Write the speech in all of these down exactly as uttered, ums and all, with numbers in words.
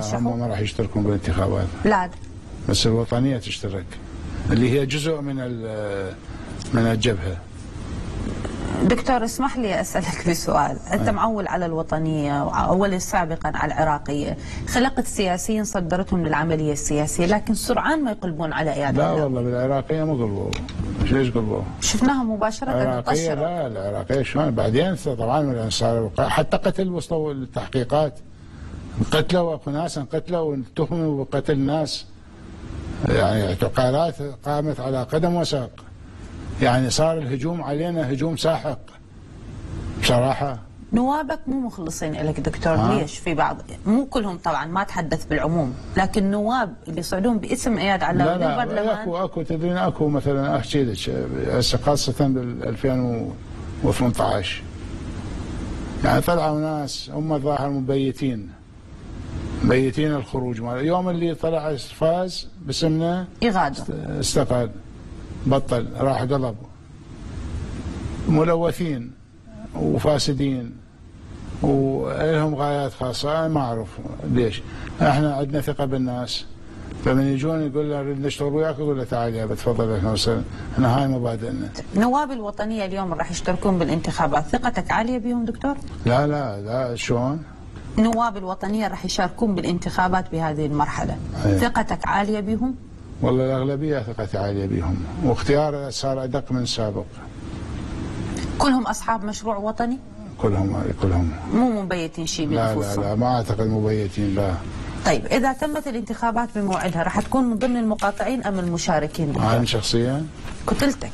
ترشحوا؟ هم ما راح يشتركون بالانتخابات. لا بس الوطنية تشترك، اللي هي جزء من من الجبهة. دكتور اسمح لي أسألك بسؤال، أنت معول على الوطنية وأول سابقا على العراقية، خلقت سياسيين صدرتهم للعملية السياسية لكن سرعان ما يقلبون على إياد لا الله. والله بالعراقية ما قلبوا. ليش قلبوا؟ شفناها مباشرة العراقية لا العراقية شلون بعدين طبعا صار حتى قتل وصلوا التحقيقات، قتلوا اكو ناس انقتلوا واتهموا بقتل ناس، يعني اعتقالات قامت على قدم وساق، يعني صار الهجوم علينا هجوم ساحق بصراحة. نوابك مو مخلصين لك دكتور، ها؟ ليش؟ في بعض، مو كلهم طبعا، ما اتحدث بالعموم، لكن نواب اللي يصعدون باسم اياد علاوي لا لا اكو اكو تدرين اكو مثلا احكي لك هسه خاصة بال ألفين وثمانية عشر يعني طلعوا ناس هم الظاهر مبيتين مبيتين الخروج مال يوم اللي طلع فاز باسمنا يغادر استقال بطل راح قلب، ملوثين وفاسدين ولهم غايات خاصة. أنا ما أعرف ليش، احنا عندنا ثقة بالناس، فمن يجون يقول له نريد نشتغل وياك يقول له تعال يا بتفضل احنا وصلنا، احنا هاي مبادئنا. نواب الوطنية اليوم راح يشتركون بالانتخابات، ثقتك عالية بهم دكتور؟ لا لا لا شلون؟ نواب الوطنية راح يشاركون بالانتخابات بهذه المرحلة، أيه. ثقتك عالية بهم؟ والله الأغلبية ثقتي عالية بهم، واختيار صار أدق من سابق. كلهم أصحاب مشروع وطني؟ كلهم كلهم مو مبيتين شيء لا بنفوسهم؟ لا لا ما أعتقد مبيتين لا. طيب إذا تمت الانتخابات بموعدها راح تكون من ضمن المقاطعين أم المشاركين؟ أنا شخصيا؟ قتلتك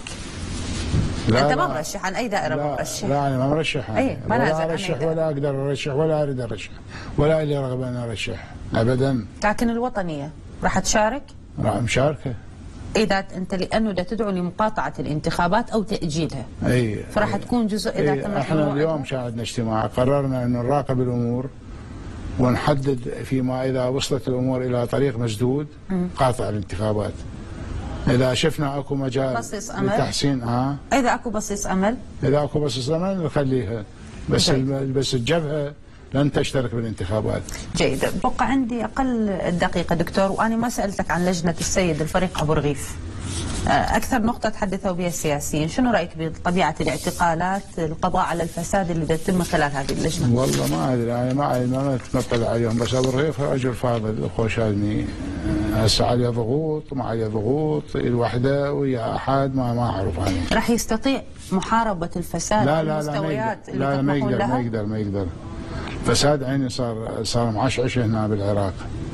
لا أنت ما مرشح عن أي دائرة لا مرشح؟ لا أنا ما مرشح، أي ما ولا أرشح ولا أقدر أرشح ولا أريد أرشح ولا لي رغبة أن أرشح أبدا. لكن الوطنية راح تشارك؟ راح مشاركة إذا أنت لأنه دا تدعو لمقاطعة الانتخابات أو تأجيلها، أي فراح تكون جزء إذا أي تمت. احنا اليوم شاهدنا اجتماع قررنا أن نراقب الأمور ونحدد فيما إذا وصلت الأمور إلى طريق مسدود قاطع الانتخابات. إذا شفنا أكو مجال بصيص أمل لتحسين ها إذا أكو بصيص أمل إذا أكو بصيص أمل نخليها، بس بس الجبهة لن تشترك بالانتخابات. جيد، بقى عندي أقل دقيقة دكتور، وأنا ما سألتك عن لجنة السيد الفريق أبو رغيف، أكثر نقطة تحدثوا بها السياسيين، شنو رأيك بطبيعة الاعتقالات، القضاء على الفساد اللي يتم خلال هذه اللجنة؟ والله ما أدري، أنا ما أدري ما أتمطل عليهم، بس أبو رغيف رجل فاضل خوش آدمي، هسه عليه ضغوط وما عليه ضغوط، الوحدة ويا أحد ما ما أعرف عنه. راح يستطيع محاربة الفساد لا في لا المستويات لا اللي لا ما تطمحون يقدر لها؟ ما يقدر ما يقدر فساد عيني صار صار معشعش هنا بالعراق،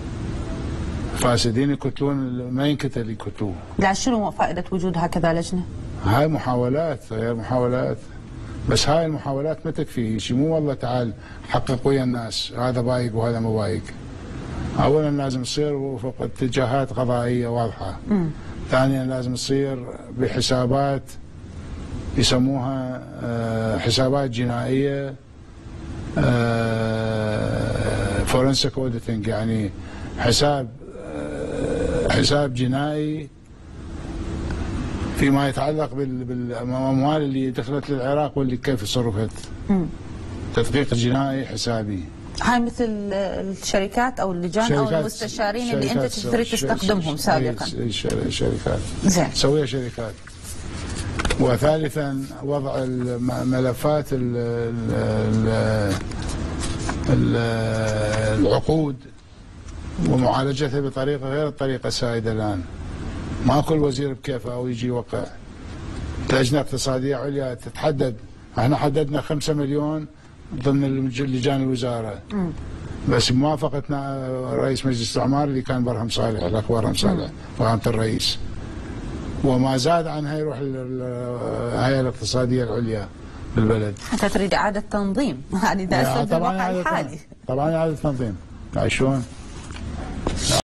فاسدين يقتلون ما ينقتل يقتلوه. لا شنو فائدة وجود هكذا لجنة؟ هاي محاولات غير محاولات، بس هاي المحاولات ما تكفي شيء، مو والله تعال حقق ويا الناس هذا بايق وهذا مو بايق. اولا لازم تصير وفق اتجاهات قضائيه واضحه. م. ثانيا لازم تصير بحسابات يسموها حسابات جنائيه، فورنسيك اوديتنج، يعني حساب حساب جنائي فيما يتعلق بالاموال اللي دخلت للعراق واللي كيف صرفت. تدقيق جنائي حسابي. هاي مثل الشركات او اللجان او المستشارين اللي انت تريد تستخدمهم سابقا. الشركات زين تسويها شركات. وثالثا وضع الملفات ال ال العقود ومعالجتها بطريقه غير الطريقه السائده الان. ما كل وزير بكيفه او يجي يوقع. لجنه اقتصاديه عليا تتحدد، احنا حددنا خمسة مليون ضمن لجان الوزاره. م. بس بموافقتنا رئيس مجلس الاعمار اللي كان برهم صالح، الاخ برهم صالح فخامه الرئيس. وما زاد عنها يروح الهيئه الاقتصاديه العليا بالبلد. انت تريد اعاده تنظيم، يعني ده اسلوب الواقع الحالي. طبعا اعاده تنظيم، شلون؟